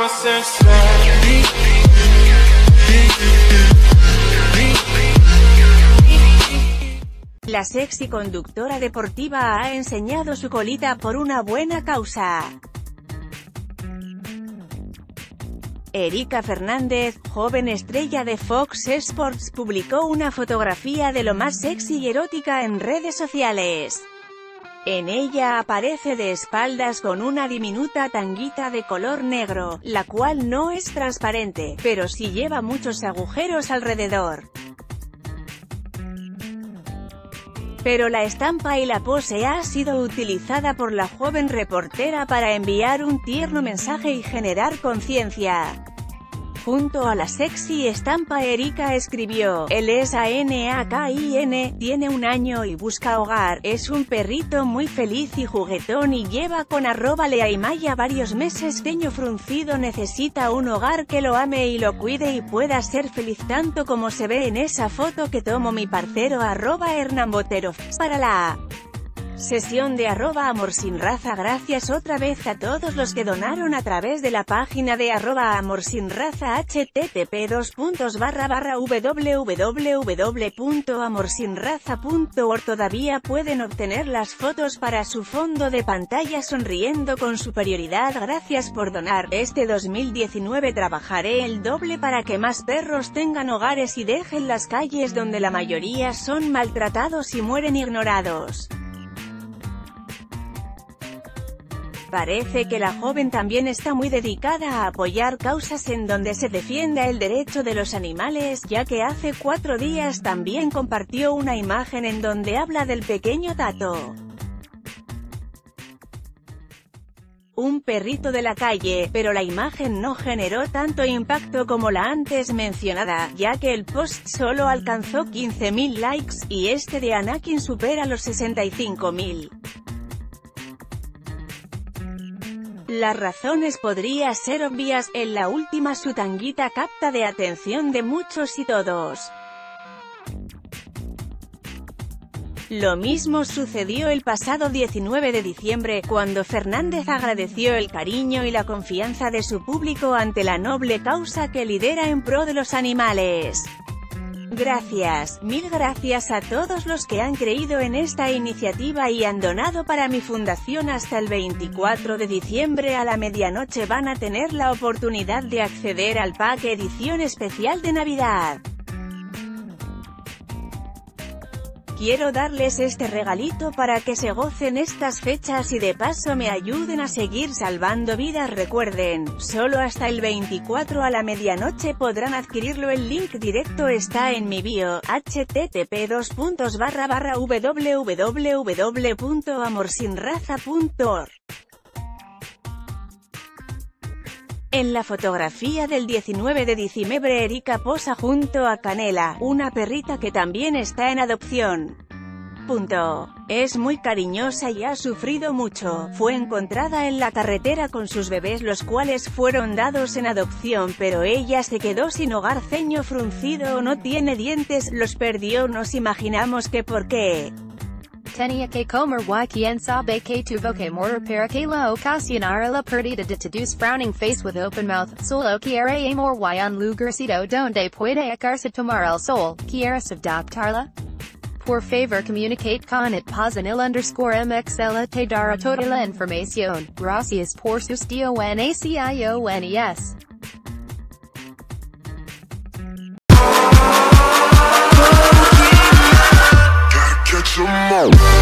La sexy conductora deportiva ha enseñado su colita por una buena causa. Erika Fernández, joven estrella de Fox Sports, publicó una fotografía de lo más sexy y erótica en redes sociales. En ella aparece de espaldas con una diminuta tanguita de color negro, la cual no es transparente, pero sí lleva muchos agujeros alrededor. Pero la estampa y la pose ha sido utilizada por la joven reportera para enviar un tierno mensaje y generar conciencia. Junto a la sexy estampa, Erika escribió: él es Anakin, tiene 1 año y busca hogar, es un perrito muy feliz y juguetón y lleva con @leaimaya varios meses. Ceño fruncido, necesita un hogar que lo ame y lo cuide y pueda ser feliz tanto como se ve en esa foto que tomo mi parcero @hernanbotero. Para la sesión de @amorsinraza. Gracias otra vez a todos los que donaron a través de la página de @amorsinraza, http://www.amorsinraza.org. Todavía pueden obtener las fotos para su fondo de pantalla sonriendo con superioridad. Gracias por donar. Este 2019 trabajaré el doble para que más perros tengan hogares y dejen las calles donde la mayoría son maltratados y mueren ignorados. Parece que la joven también está muy dedicada a apoyar causas en donde se defienda el derecho de los animales, ya que hace 4 días también compartió una imagen en donde habla del pequeño Tato, un perrito de la calle, pero la imagen no generó tanto impacto como la antes mencionada, ya que el post solo alcanzó 15.000 likes, y este de Anakin supera los 65.000. Las razones podrían ser obvias. En la última su tanguita capta de atención de muchos y todos. Lo mismo sucedió el pasado 19 de diciembre, cuando Fernández agradeció el cariño y la confianza de su público ante la noble causa que lidera en pro de los animales. Gracias, mil gracias a todos los que han creído en esta iniciativa y han donado para mi fundación. Hasta el 24 de diciembre a la medianoche van a tener la oportunidad de acceder al pack edición especial de Navidad. Quiero darles este regalito para que se gocen estas fechas y de paso me ayuden a seguir salvando vidas. Recuerden, solo hasta el 24 a la medianoche podrán adquirirlo. El link directo está en mi bio, http://www.amorsinraza.org. En la fotografía del 19 de diciembre, Erika posa junto a Canela, una perrita que también está en adopción. Es muy cariñosa y ha sufrido mucho. Fue encontrada en la carretera con sus bebés, los cuales fueron dados en adopción, pero ella se quedó sin hogar. Ceño fruncido, no tiene dientes, los perdió. Nos imaginamos que por qué. Tenia que comer y quien sabe que tuvo que morir para que la ocasionara la pérdida de todos. Frowning face with open mouth, solo quiere amor y un lugarcito donde puede echarse tomar el sol. ¿Quieres adoptarla? Por favor communicate con it. @el_mxl te dará toda la información. Gracias por sus donaciones. Catch 'em all.